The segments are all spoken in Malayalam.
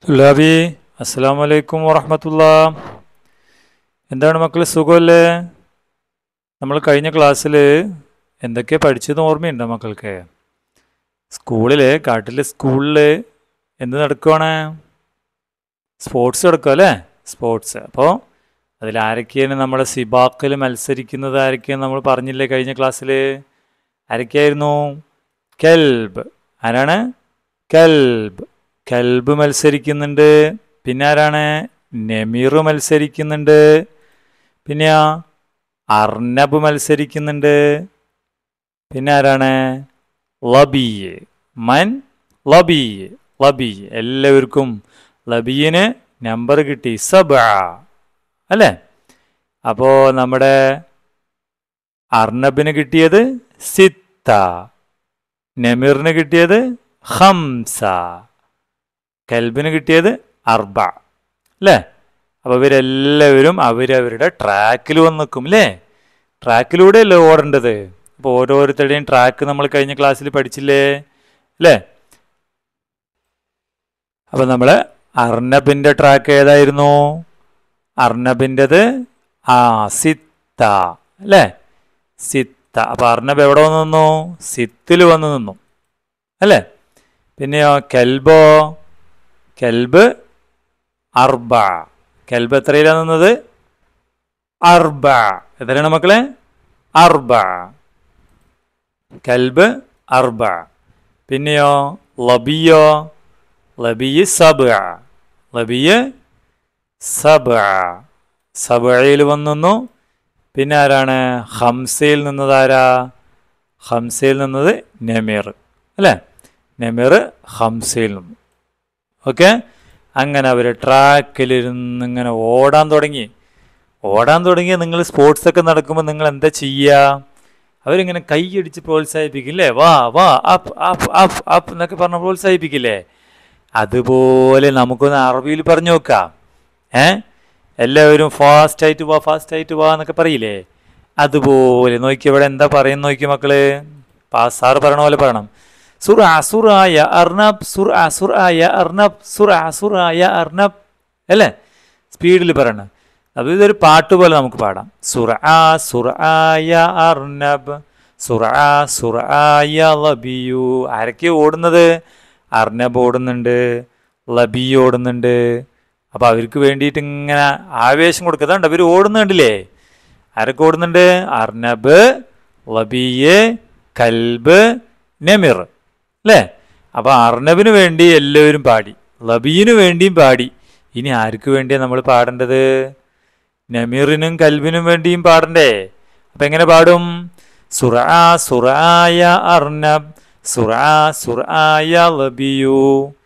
തുലാബി അസ്സാം വലൈക്കും വറഹമത്തുള്ള. എന്താണ് മക്കൾ, സുഖമല്ലേ? നമ്മൾ കഴിഞ്ഞ ക്ലാസ്സിൽ എന്തൊക്കെ പഠിച്ചതെന്ന് ഓർമ്മയുണ്ടോ മക്കൾക്ക്? സ്കൂളിൽ എന്ത് നടക്കുവാണ്? സ്പോർട്സ് നടക്കുക അല്ലേ? സ്പോർട്സ്. അപ്പോൾ അതിലാരൊക്കെയാണ് നമ്മുടെ സിബാക്കിൽ മത്സരിക്കുന്നത്? ആരൊക്കെയാണ് നമ്മൾ പറഞ്ഞില്ലേ കഴിഞ്ഞ ക്ലാസ്സിൽ? ആരൊക്കെയായിരുന്നു? കെൽബ്. ആരാണ്? കെൽബ് മത്സരിക്കുന്നുണ്ട്. പിന്നെ ആരാണ്? നെമീർ മത്സരിക്കുന്നുണ്ട്. പിന്നെ അർനബ് മത്സരിക്കുന്നുണ്ട്. പിന്നെ ആരാണ്? ലബിയ്. ലബിയ്. എല്ലാവർക്കും ലബിയിന് നമ്പർ കിട്ടി, സബഅ അല്ലേ? അപ്പോൾ നമ്മുടെ അർനബിന് കിട്ടിയത് സിത്ത, നെമീറിന് കിട്ടിയത് ഖംസ, കൽബിന് കിട്ടിയത് അർബ അല്ലേ? അപ്പോൾ ഇവരെല്ലാവരും അവരവരുടെ ട്രാക്കിൽ വന്ന് നിൽക്കും അല്ലേ? ട്രാക്കിലൂടെയല്ലേ ഓടേണ്ടത്. അപ്പോൾ ഓരോരുത്തരുടെയും ട്രാക്ക് നമ്മൾ കഴിഞ്ഞ ക്ലാസ്സിൽ പഠിച്ചില്ലേ അല്ലേ? അപ്പോൾ നമ്മൾ അർനബിൻ്റെ ട്രാക്ക് ഏതായിരുന്നു? അർനബിൻ്റെത് സിത്ത അല്ലേ? സിത്ത. അപ്പോൾ അർനബ് എവിടെ വന്ന് നിന്നു? സിത്തിൽ വന്ന് നിന്നു അല്ലേ? പിന്നെയോ കെൽബ് അർബ. കെൽബ് എത്രയിലാണ് നിന്നത്? അർബ. എത്രയാണ് മക്കളെ? അർബ. കെൽബ് അർബ. പിന്നെയോ ലബിയ് സബ്അയിൽ വന്നു. പിന്നെ ആരാണ്? ഖംസയിൽ നിന്നതാരാ? ഖംസയിൽ നിന്നത് നെമീർ അല്ലേ? നെമീർ ഖംസയിൽ നിന്നു. ഓക്കെ, അങ്ങനെ അവർ ട്രാക്കിലിരുന്നിങ്ങനെ ഓടാൻ തുടങ്ങി. നിങ്ങൾ സ്പോർട്സൊക്കെ നടക്കുമ്പോൾ നിങ്ങൾ എന്താ ചെയ്യുക? അവരിങ്ങനെ കൈയടിച്ച് പ്രോത്സാഹിപ്പിക്കില്ലേ? വാ അപ്പ് അപ്പ് അപ്പ് അപ്പ് എന്നൊക്കെ പറഞ്ഞ് പ്രോത്സാഹിപ്പിക്കില്ലേ? അതുപോലെ നമുക്കൊന്ന് അറബിയിൽ പറഞ്ഞു നോക്കാം. എല്ലാവരും ഫാസ്റ്റായിട്ട് വാ എന്നൊക്കെ പറയില്ലേ? അതുപോലെ നോക്കി ഇവിടെ എന്താ പറയുന്നത് നോക്കി മക്കള്. സാറ് പറയണ പോലെ പറയണം. സുറായ അർനബ് അല്ലേ? സ്പീഡിൽ പറയണം. അപ്പോൾ ഇതൊരു പാട്ട് പോലെ നമുക്ക് പാടാം. സുറായ അർനബ് സുറായ ലബിയു. ആരൊക്കെ ഓടുന്നത്? അർനബ് ഓടുന്നുണ്ട്, ലബിയു ഓടുന്നുണ്ട്. അപ്പോൾ അവർക്ക് വേണ്ടിയിട്ട് ഇങ്ങനെ ആവേശം കൊടുക്കുന്നുണ്ട്. അവർ ഓടുന്നുണ്ടല്ലേ? ആരൊക്കെ ഓടുന്നുണ്ട്? അർനബ്, ലബിയ്, കൽബ്, നെമിർ അല്ലേ? അപ്പോൾ അർനബിന് വേണ്ടി എല്ലാവരും പാടി, ലബിയിന് വേണ്ടിയും പാടി. ഇനി ആർക്ക് വേണ്ടിയാണ് നമ്മൾ പാടേണ്ടത്? നെമീറിനും കൽബിനും വേണ്ടിയും പാടണ്ടേ? അപ്പം എങ്ങനെ പാടും? സുറായ അർനബ് സുറായ ലബിയു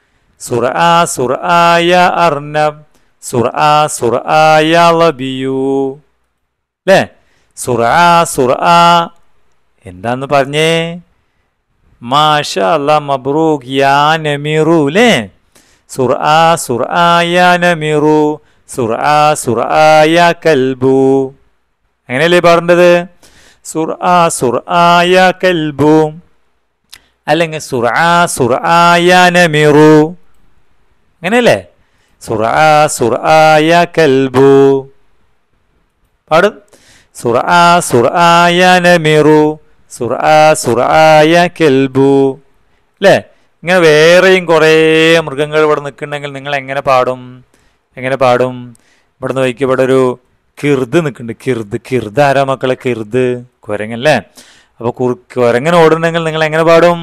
സുറായ അർനബ് സുറായ ലബിയു അല്ലേ? എന്താന്ന് പറഞ്ഞേ? മാഷാ അല്ലാ, മബ്രൂക്ക് യാ നമീറു അല്ലേ? സുറായ നമീറു സുറായ കൽബു. അങ്ങനെയല്ലേ പാടേണ്ടത്? സുറായ കൽബു അല്ലെങ്കിൽ സുറായ നമീറു. അങ്ങനെയല്ലേ? സുറായ കൽബു പാടും. സുറായ നമീറു സുറായ കെൽബു അല്ലേ? ഇങ്ങനെ വേറെയും കുറേ മൃഗങ്ങൾ ഇവിടെ നിൽക്കുന്നുണ്ടെങ്കിൽ നിങ്ങൾ എങ്ങനെ പാടും? ഇവിടെ നിന്ന് വയ്ക്കും. ഇവിടെ ഒരു കിർദ് നിൽക്കുന്നുണ്ട്. കിർദ് ആരാ മക്കളെ? കിർദ് കുരങ്ങല്ലേ? അപ്പോൾ കുരങ്ങനെ ഓടുന്നുണ്ടെങ്കിൽ നിങ്ങൾ എങ്ങനെ പാടും?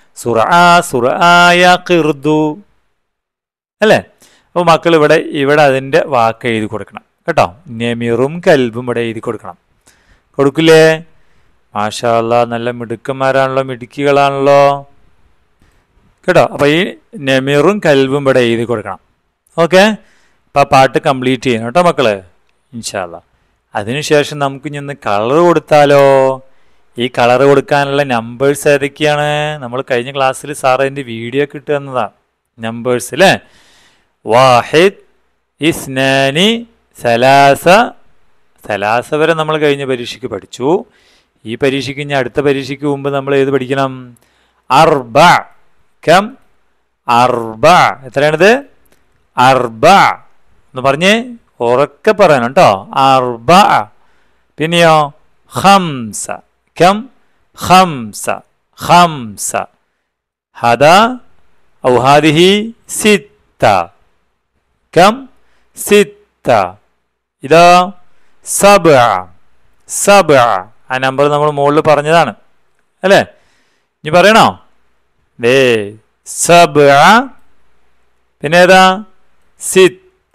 സുറായ കിർദു അല്ലേ? അപ്പോൾ മക്കൾ ഇവിടെ അതിൻ്റെ വാക്ക് എഴുതി കൊടുക്കണം കേട്ടോ. നെമീറും കൽബും ഇവിടെ എഴുതി കൊടുക്കില്ലേ? മാഷാ അല്ലാ, നല്ല മിടുക്കന്മാരാണല്ലോ, മിടുക്കികളാണല്ലോ കേട്ടോ. അപ്പോൾ ഈ നെമീറും കൽബും ഇവിടെ എഴുതി കൊടുക്കണം. ഓക്കെ, അപ്പോൾ ആ പാട്ട് കംപ്ലീറ്റ് ചെയ്യണം കേട്ടോ മക്കള്, ഇൻഷാ അല്ലാ. അതിനുശേഷം നമുക്ക് ഇനി കളർ കൊടുത്താലോ? ഈ കളർ കൊടുക്കാനുള്ള നമ്പേഴ്സ് ഏതൊക്കെയാണ്? നമ്മൾ കഴിഞ്ഞ ക്ലാസ്സിൽ സാറ് അതിൻ്റെ വീഡിയോ ഒക്കെ ഇട്ട് തന്നതാണ്. നമ്പേഴ്സ് അല്ലേ? വാഹിദ്, ഇസ്നാനി, സലാസ വരെ നമ്മൾ കഴിഞ്ഞ പരീക്ഷയ്ക്ക് പഠിച്ചു. ഈ പരീക്ഷയ്ക്ക് ഇനി അടുത്ത പരീക്ഷയ്ക്ക് മുമ്പ് നമ്മൾ ഏത് പഠിക്കണം? അർബ. എത്രയാണിത്? അർബ എന്ന് പറഞ്ഞ് ഉറക്കെ പറയണം കേട്ടോ. അർബ. പിന്നെയോ ഖംസ. കം ഖംസ. ഖംസ. ഹദ ഔ ഹാദിഹി സിത്ത. കം സിത്ത. ഇതാ സബ്അ. സബ്അ. ആ നമ്പർ നമ്മൾ മുകളിൽ പറഞ്ഞതാണ് അല്ലേ? ഇനി പറയണോ? ദേ സബ്അ. പിന്നെ ഏതാ? സിത്ത.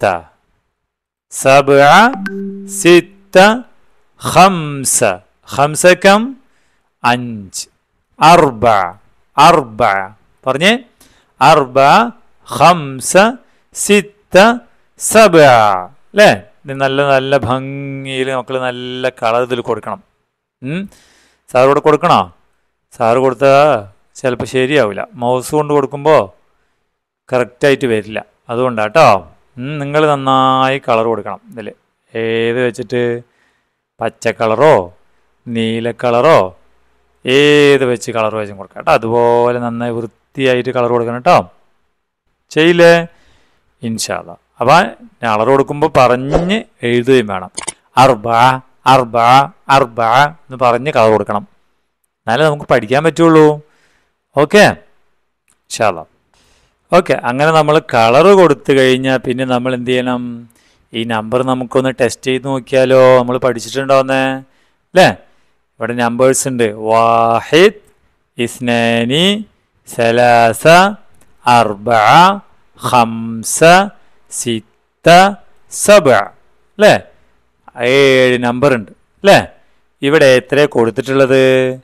സബ്അ സിത്ത ഖംസ. ഖംസ കം? 5. അർബ. അർബ പറഞ്ഞേ. അർബ ഖംസ സിത്ത സബ്അ അല്ലേ? ഇത് നല്ല നല്ല ഭംഗിയിൽ മക്കൾ നല്ല കളർ ഇതിൽ കൊടുക്കണം. സാറോട് കൊടുക്കണോ? സാറ് കൊടുത്താൽ ചിലപ്പോൾ ശരിയാവില്ല. മൗസ് കൊണ്ട് കൊടുക്കുമ്പോൾ കറക്റ്റായിട്ട് വരില്ല. അതുകൊണ്ടാട്ടോ. നിങ്ങൾ നന്നായി കളർ കൊടുക്കണം ഇതിൽ. ഏത് വെച്ചിട്ട്? പച്ച കളറോ നീല കളറോ ഏത് വെച്ച് കളർ വെച്ചും കൊടുക്കാം കേട്ടോ. അതുപോലെ നന്നായി വൃത്തിയായിട്ട് കളർ കൊടുക്കണം കേട്ടോ. ചെയ്യില്ലേ? ഇൻഷാ അല്ലാഹ്. അപ്പം കളർ കൊടുക്കുമ്പോൾ പറഞ്ഞ് എഴുതുകയും വേണം. അർബ അർബ അർബ എന്ന് പറഞ്ഞ് കളർ കൊടുക്കണം. എന്നാലേ നമുക്ക് പഠിക്കാൻ പറ്റുള്ളൂ. ഓക്കെ ഇൻഷാ അല്ലാഹ്. ഓക്കെ, അങ്ങനെ നമ്മൾ കളർ കൊടുത്തു കഴിഞ്ഞാൽ പിന്നെ നമ്മൾ എന്ത് ചെയ്യണം? ഈ നമ്പർ നമുക്കൊന്ന് ടെസ്റ്റ് ചെയ്ത് നോക്കിയാലോ? നമ്മൾ പഠിച്ചിട്ടുണ്ടോന്നേ അല്ലേ? ഇവിടെ നമ്പേഴ്സ് ഉണ്ട്. വാഹിദ്, ഇസ്നാനി, സലാസ, അർബഅ, ഖംസ, സിത്ത, സബ്അ അല്ലേ? 7 നമ്പർ ഉണ്ട് അല്ലേ? ഇവിടെ എത്ര കൊടുത്തിട്ടുള്ളത്?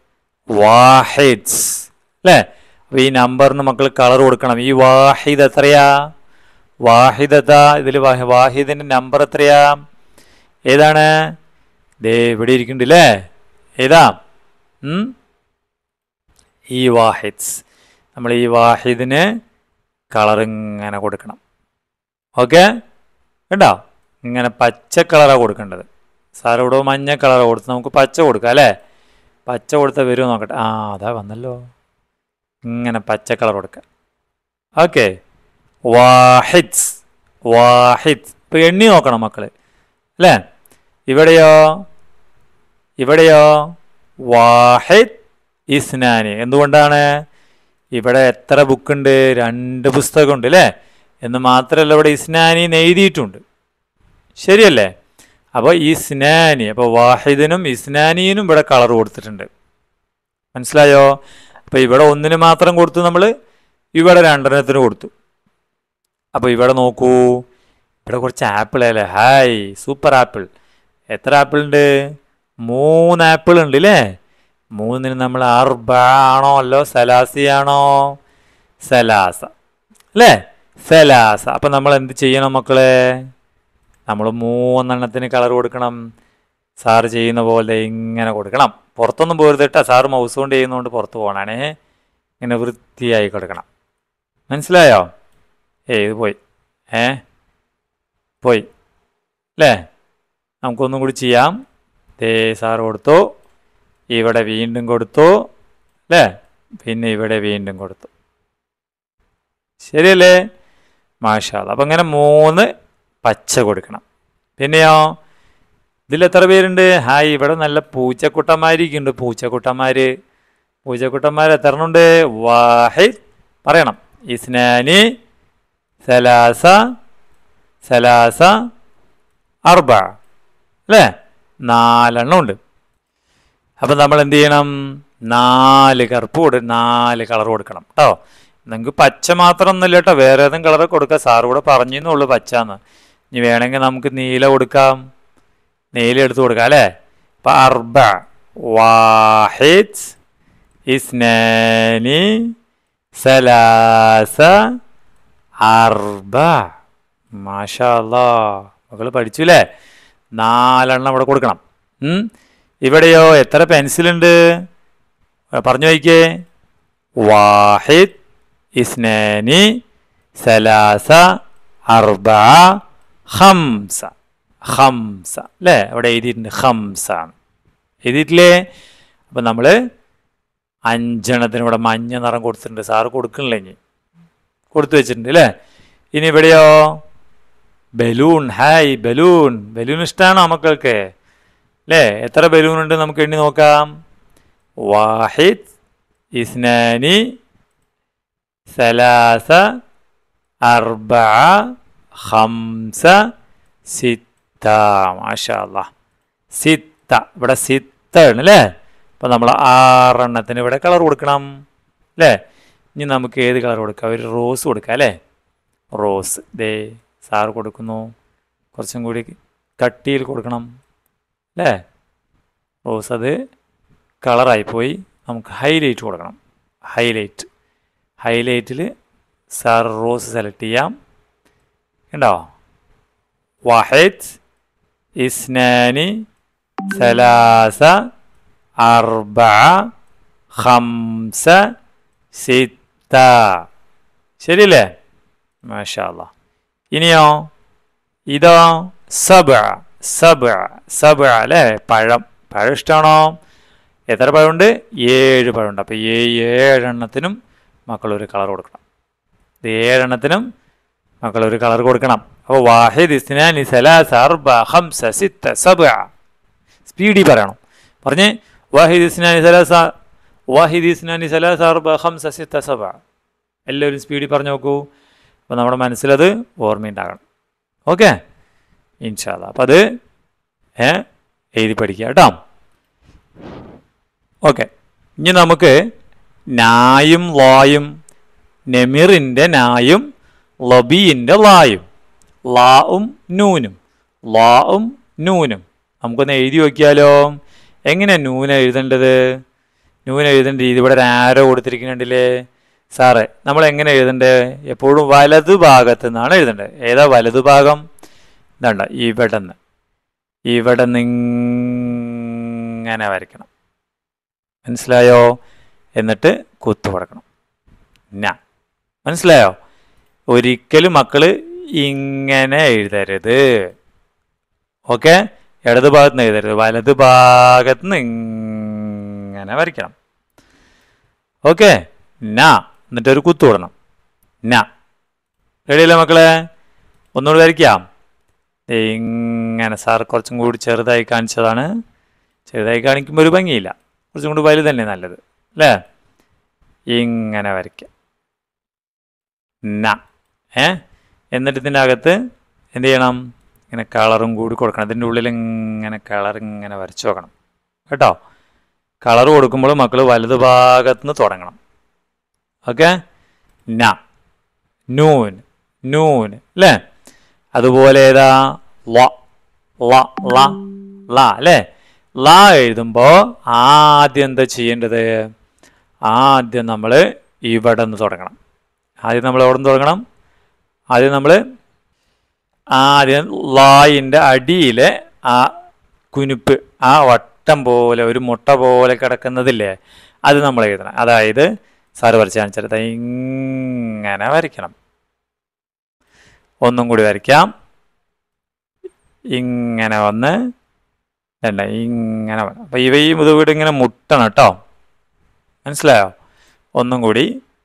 വാഹിദ്സ് അല്ലേ? അപ്പോൾ ഈ നമ്പറിന് മക്കൾ കളർ കൊടുക്കണം. ഈ വാഹിദ് എത്രയാ? വാഹിദത. ഇതിൽ വാഹിദിൻ്റെ നമ്പർ എത്രയാ? ഏതാണ്? ദേ ഇവിടെ ഇരിക്കുന്നുണ്ട് അല്ലേ? ഏതാ? ഈ വാഹിദ്സ്. നമ്മൾ ഈ വാഹിദിന് കളർ ഇങ്ങനെ കൊടുക്കണം. ഓക്കെ കേട്ടോ? ഇങ്ങനെ പച്ച കളറാണ് കൊടുക്കേണ്ടത്. സാറിവിടെ മഞ്ഞ കളറാണ് കൊടുത്ത് നമുക്ക് പച്ച കൊടുക്കാം അല്ലേ? പച്ച കൊടുത്താൽ വരുമോ നോക്കട്ടെ. ആ അതാ വന്നല്ലോ. ഇങ്ങനെ പച്ച കളർ കൊടുക്കുക. ഓക്കെ. വാഹിദ്സ്. വാഹിദ്. ഇപ്പം എണ്ണി നോക്കണം മക്കൾ അല്ലേ? ഇവിടെയോ? ഇവിടെയോ? വാഹിദ്, ഇസ്നാനി. എന്തുകൊണ്ടാണ്? ഇവിടെ എത്ര ബുക്കുണ്ട്? 2 പുസ്തകമുണ്ട് അല്ലേ? എന്ന് മാത്രമല്ല ഇവിടെ ഇസ്നാനി എഴുതിയിട്ടുണ്ട്. ശരിയല്ലേ? അപ്പോൾ ഇസ്നാനി. അപ്പോൾ വാഹിദിനും ഇസ്നാനിനും ഇവിടെ കളർ കൊടുത്തിട്ടുണ്ട്. മനസ്സിലായോ? അപ്പോൾ ഇവിടെ ഒന്നിന് മാത്രം കൊടുത്തു നമ്മൾ, ഇവിടെ 2 കൊടുത്തു. അപ്പോൾ ഇവിടെ നോക്കൂ, ഇവിടെ കുറച്ച് ആപ്പിൾ അല്ലേ? Hi, super apple. എത്ര ആപ്പിൾ ഉണ്ട്? 3 ആപ്പിൾ ഉണ്ട് അല്ലേ? 3 നമ്മൾ അർബ ആണോ അല്ലോ സലാസിയാണോ? സലാസ അല്ലേ? സലാസ. അപ്പം നമ്മൾ എന്ത് ചെയ്യണം മക്കളെ? നമ്മൾ 3 കളർ കൊടുക്കണം. സാറ് ചെയ്യുന്ന പോലെ ഇങ്ങനെ കൊടുക്കണം. പുറത്തൊന്നും പോരുത് കേട്ടോ. സാറ് മൗസ് കൊണ്ട് ചെയ്യുന്നതുകൊണ്ട് പുറത്ത് പോകണേ. ഇങ്ങനെ വൃത്തിയായി കൊടുക്കണം. മനസ്സിലായോ? ഇത് പോയി. പോയി അല്ലേ? നമുക്കൊന്നും കൂടി ചെയ്യാം. സാറ് കൊടുത്തു, ഇവിടെ വീണ്ടും കൊടുത്തു അല്ലേ? പിന്നെ ഇവിടെ വീണ്ടും കൊടുത്തു. ശരിയല്ലേ? മാഷാ അല്ലാഹ്. അപ്പം ഇങ്ങനെ 3 പച്ച കൊടുക്കണം. പിന്നെയോ? ഇതിൽ എത്ര പേരുണ്ട്? ഹായ്, ഇവിടെ നല്ല പൂച്ചക്കുട്ടന്മാരിക്കുന്നുണ്ട്. പൂച്ചക്കുട്ടന്മാർ എത്ര എണ്ണമുണ്ട്? വാഹിദ് പറയണം. ഇസ്നാനി, സലാസ, സലാസ, അർബ അല്ലേ? 4 ഉണ്ട്. അപ്പം നമ്മൾ എന്ത് ചെയ്യണം? 4 കറുപ്പ് 4 കളർ കൊടുക്കണം കേട്ടോ. നിങ്ങൾക്ക് പച്ച മാത്രം ഒന്നുമില്ല കേട്ടോ, വേറെ ഏതെങ്കിലും കളർ കൊടുക്കാം. സാറ് കൂടെ പറഞ്ഞെന്നുള്ളൂ പച്ചാന്ന്. ഇനി വേണമെങ്കിൽ നമുക്ക് നീല കൊടുക്കാം. നീല എടുത്ത് കൊടുക്കാം അല്ലേ? അപ്പം അർബ, വാഹിദ്, ഇസ്നാനി, സലാസ, അർബ. മാഷാ അല്ലാഹ്, മക്കൾ പഠിച്ചു അല്ലേ? 4 ഇവിടെ കൊടുക്കണം. ഇവിടെയോ? എത്ര പെൻസിലുണ്ട്? പറഞ്ഞു നോക്കിയേ. വാഹിദ്, ഇസ്നാനി, സലാസ, അർബ, ഖംസ. ഖംസ അല്ലേ? അവിടെ എഴുതിയിട്ടുണ്ട്. ഖംസ എഴുതിയിട്ടില്ലേ? അപ്പം നമ്മൾ 5 ഇവിടെ മഞ്ഞ നിറം കൊടുത്തിട്ടുണ്ട്. സാറ് കൊടുക്കണില്ല, ഇനി കൊടുത്തു വെച്ചിട്ടുണ്ട് അല്ലേ? ഇനി ഇവിടെയോ ബലൂൺ. Hi balloon. ബലൂൺ ഇഷ്ടമാണോ മക്കൾക്ക്? അല്ലേ? എത്ര ബലൂൺ ഉണ്ട് നമുക്ക് എണ്ണി നോക്കാം. വാഹിദ്, ഇസ്നാനി, സലാസ, അർബഅ, ഖംസ, സിത്ത. മാഷാ അല്ലാഹ്. സിത്ത. ഇവിടെ സിത്ത ആണ് അല്ലേ? അപ്പം നമ്മൾ 6 എണ്ണത്തിന് ഇവിടെ കളർ കൊടുക്കണം അല്ലേ? ഇനി നമുക്ക് ഏത് കളർ കൊടുക്കാം? ഒരു റോസ് കൊടുക്കാം അല്ലേ? റോസ് ദേ സാറ് കൊടുക്കുന്നു. കുറച്ചും കൂടി കട്ടിയിൽ കൊടുക്കണം അല്ലേ? റോസ് അത് കളറായിപ്പോയി. നമുക്ക് ഹൈലൈറ്റ് കൊടുക്കണം. ഹൈലൈറ്റിൽ സാർ റോസ് സെലക്ട് ചെയ്യാം. ഉണ്ടോ? വാഹിദ്, ഇസ്നാനി, സലാസ, അർബഅ, ഖംസ, സിത്ത. ശരിയല്ലേ? മാഷാ അല്ലാഹ്. ഇനിയോ ഇതോ സബഅ അല്ലേ? പഴം ഇഷ്ടമാണോ? എത്ര പഴമുണ്ട്? 7 പഴമുണ്ട്. അപ്പോൾ 7 എണ്ണത്തിനും മക്കളൊരു കളർ കൊടുക്കണം. 7 എണ്ണത്തിനും മക്കളൊരു കളർ കൊടുക്കണം. അപ്പോൾ വാഹിദ്, ഇസ്നാനി, സലാസ, അർബഅ, ഖംസ, സിത്ത, സബഅ. സ്പീഡി പറയണം. പറഞ്ഞേ വാഹിദ് ഇസ്നാനി സലാസ അർബഅ ഖംസ സിത്ത സബഅ. എല്ലാവരും സ്പീഡിൽ പറഞ്ഞു നോക്കൂ. അപ്പോൾ നമ്മുടെ മനസ്സിലത് ഓർമ്മയുണ്ടാകണം. ഓക്കെ ഇൻഷാ അല്ലാഹ്. അപ്പോൾ അത് എഴുതി പഠിക്കുക കേട്ടോ. ഓക്കെ, ഇനി നമുക്ക് നായും ലായും, നെമിറിൻ്റെ നായും ലബീൻ്റെ ലായും, ലാവും നൂനും നമുക്കൊന്ന് എഴുതി നോക്കിയാലോ? എങ്ങനെയാണ് നൂന എഴുതേണ്ടത്? നൂന എഴുതേണ്ട രീതി ഇവിടെ ഒരു ആരോ കൊടുത്തിരിക്കുന്നുണ്ടല്ലേ സാറേ. നമ്മൾ എങ്ങനെ എഴുതണ്ടേ? എപ്പോഴും വലതു ഭാഗത്ത് നിന്നാണ് എഴുതേണ്ടത്. ഏതാ വലതു ഭാഗം? ഇതാണ്ട ഇവിടെ നിന്ന് ഇങ്ങനെ വരയ്ക്കണം. മനസ്സിലായോ? എന്നിട്ട് കുത്തു കൊടുക്കണം. മനസ്സിലായോ? ഒരിക്കലും മക്കൾ ഇങ്ങനെ എഴുതരുത്. ഓക്കെ, ഇടതു ഭാഗത്ത് നിന്ന് എഴുതരുത്, വലതു ഭാഗത്ത് നിന്ന് ഇങ്ങനെ വരയ്ക്കണം. ഓക്കെ, എന്നിട്ടൊരു കുത്തു വിടണം. റെഡിയല്ലേ മക്കളെ? ഒന്നുകൂടി വരയ്ക്കാം. ഇങ്ങനെ സാർ കുറച്ചും കൂടി ചെറുതായി കാണിച്ചതാണ്. ചെറുതായി കാണിക്കുമ്പോൾ ഒരു ഭംഗിയില്ല. കുറച്ചും കൂടി വലുത് തന്നെ നല്ലത് അല്ലേ? ഇങ്ങനെ വരയ്ക്കാം. എന്നിട്ട് ഇതിൻ്റെ അകത്ത് എന്ത് ചെയ്യണം? ഇങ്ങനെ കളറും കൂടി കൊടുക്കണം. ഇതിൻ്റെ ഉള്ളിൽ ഇങ്ങനെ കളർ ഇങ്ങനെ വരച്ചു നോക്കണം കേട്ടോ. കളർ കൊടുക്കുമ്പോൾ മക്കൾ വലതു ഭാഗത്തുനിന്ന് തുടങ്ങണം. ഓക്കെ, നൂൻ അല്ലേ? അതുപോലെ ഏതാ? അല്ലേ? ലാ എഴുതുമ്പോൾ ആദ്യം എന്താ ചെയ്യേണ്ടത്? ആദ്യം നമ്മൾ ഇവിടെ നിന്ന് തുടങ്ങണം. ആദ്യം നമ്മൾ എവിടെ നിന്ന് തുടങ്ങണം? ആദ്യം ലായിൻ്റെ അടിയിലെ ആ കുനുപ്പ്, ആ വട്ടം പോലെ ഒരു മുട്ട പോലെ കിടക്കുന്നതില്ലേ, അത് നമ്മൾ എഴുതണം. അതായത് സാറ് വരച്ച് കാണിച്ചത് ഇങ്ങനെ വരയ്ക്കണം. ഒന്നും കൂടി വരയ്ക്കാം. ഇങ്ങനെ വന്ന് ഇങ്ങനെ. അപ്പം ഇവയും ഇതുകൂടി ഇങ്ങനെ മുട്ടണം കേട്ടോ. മനസ്സിലായോ? ഒന്നും കൂടി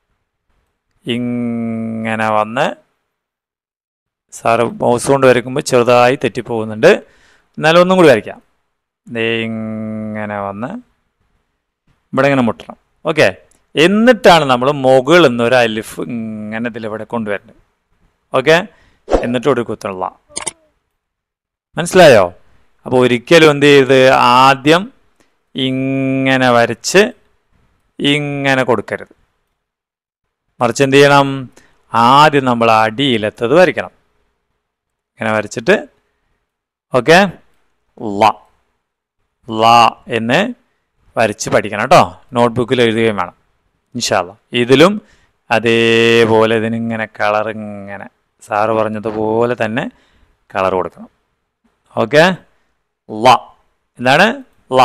ഇങ്ങനെ വന്ന്. സാറ് മൗസ് കൊണ്ട് വരയ്ക്കുമ്പോൾ ചെറുതായി തെറ്റിപ്പോകുന്നുണ്ട്. എന്നാലും ഒന്നും കൂടി വരയ്ക്കാം. ഇങ്ങനെ വന്ന് ഇവിടെ ഇങ്ങനെ മുട്ടണം. ഓക്കെ, എന്നിട്ടാണ് നമ്മൾ മുകളിൽ നിന്നൊരു അലിഫ് ഇങ്ങനെ ഇതിലിവിടെ കൊണ്ടുവരേണ്ടത്. ഓക്കെ, എന്നിട്ട് ഒരു കുത്തുള്ള. മനസ്സിലായോ? അപ്പോൾ ഒരിക്കലും എന്ത് ചെയ്ത് ആദ്യം ഇങ്ങനെ വരച്ച് ഇങ്ങനെ കൊടുക്കരുത്. മറിച്ച് എന്ത് ചെയ്യണം? ആദ്യം നമ്മൾ അടിയിലെത്തത് വരയ്ക്കണം. ഇങ്ങനെ വരച്ചിട്ട് ഓക്കെ ലാ എന്ന് വരച്ച് പഠിക്കണം കേട്ടോ. നോട്ട്ബുക്കിൽ എഴുതുകയും വേണം ഇൻഷാ അല്ലാഹ്. ഇതിലും അതേപോലെ ഇതിനിങ്ങനെ കളർ ഇങ്ങനെ സാറ് പറഞ്ഞതുപോലെ തന്നെ കളർ കൊടുക്കണം. ഓക്കെ, എന്താണ്?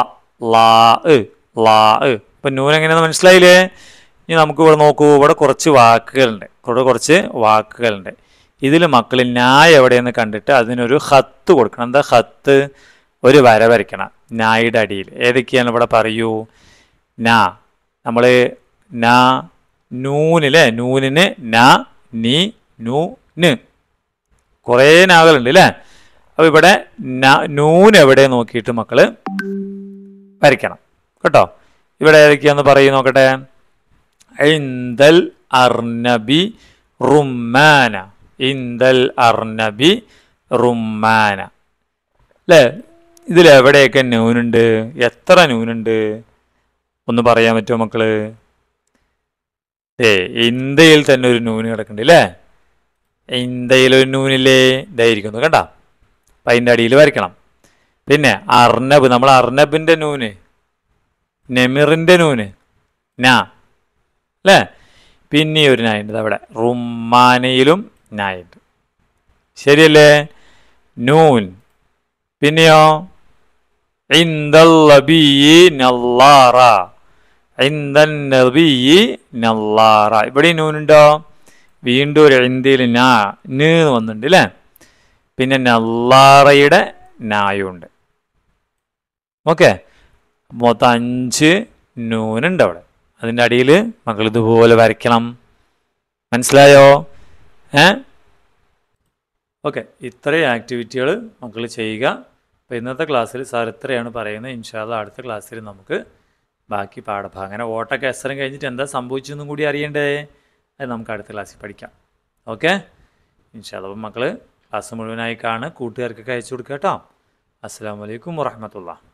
ഇപ്പം നൂൻ എങ്ങനെയാണെന്ന് മനസ്സിലായില്ലേ? ഇനി നമുക്ക് ഇവിടെ നോക്കൂ. ഇവിടെ കുറച്ച് വാക്കുകളുണ്ട്. ഇതിൽ മക്കൾ നായ എവിടെയെന്ന് കണ്ടിട്ട് അതിനൊരു ഹത്ത് കൊടുക്കണം. എന്താ ഹത്ത്? ഒരു വര വരയ്ക്കണം നായുടെ അടിയിൽ. ഏതൊക്കെയാണ് ഇവിടെ പറയൂ? നമ്മൾ നൂനിലെ നൂനിന് ന, നി, നു, ന്. കുറേ നാകളുണ്ട് അല്ലേ? അപ്പോൾ ഇവിടെ നൂൻ എവിടെ നോക്കിയിട്ട് മക്കൾ വരയ്ക്കണം കേട്ടോ. ഇവിടെ ഏതൊക്കെയാന്ന് പറയും നോക്കട്ടെ. ഇന്ദൽ അർനബി റുമ്മാന. ഇന്ദൽ അർനബി റുമ്മാന അല്ലേ? ഇതിലെവിടെയൊക്കെ നൂനുണ്ട്? എത്ര നൂനുണ്ട് ഒന്ന് പറയാൻ പറ്റുമോ മക്കള്? ഇന്ത്യയിൽ തന്നെ ഒരു നൂന് കിടക്കുന്നുണ്ട് അല്ലേ? ഇന്ത്യയിൽ ഒരു നൂനില്ലേ? ഇതായിരിക്കുന്നു കേട്ടോ. അപ്പം അതിൻ്റെ അടിയിൽ വരയ്ക്കണം. പിന്നെ അർനബ്, നമ്മൾ അർനബിൻ്റെ നൂന്, നെമിറിൻ്റെ നൂന് നാ അല്ലേ? പിന്നെ ഒരു നായുണ്ട് അവിടെ. റുമ്മാനയിലും നായുണ്ട്. ശരിയല്ലേ? നൂൻ. പിന്നെയോ ഇന്ദൽ നബിയ്യി നല്ലാറ. ഇന്ദൻ നബിയ്യി നല്ലാറ. ഇവിടെ നൂനുണ്ടോ? വീണ്ടും ഒരു ഇന്ത്യയിൽ ന് വന്നിട്ടുണ്ട് അല്ലേ? പിന്നെ നല്ലാറയുടെ നായുണ്ട്. ഓക്കെ, മൊത്തം 5 നൂനുണ്ട് അവിടെ. അതിൻ്റെ അടിയിൽ മക്കൾ ഇതുപോലെ വരയ്ക്കണം. മനസ്സിലായോ? ഓക്കെ, ഇത്രയും ആക്ടിവിറ്റികൾ മക്കൾ ചെയ്യുക. അപ്പോൾ ഇന്നത്തെ ക്ലാസ്സിൽ സാർ ഇത്രയാണ് പറയുന്നത്. ഇൻഷാ അല്ലാഹ് അടുത്ത ക്ലാസ്സിൽ നമുക്ക് ബാക്കി പാഠഭാഗം, അങ്ങനെ ഓട്ടൊക്കെ എസ്സരം കഴിഞ്ഞിട്ട് എന്താ സംഭവിച്ചെന്നും കൂടി അറിയണ്ടേ? അത് നമുക്ക് അടുത്ത ക്ലാസ്സിൽ പഠിക്കാം. ഓക്കെ, ഇൻഷാ അല്ലാഹ്. അപ്പം മക്കൾ ക്ലാസ് മുഴുവനായി കാണുക, കൂട്ടുകാർക്കൊക്കെ അയച്ചു കൊടുക്കുക കേട്ടോ. അസ്സലാമു അലൈക്കും വറഹ്മത്തുള്ളാഹി.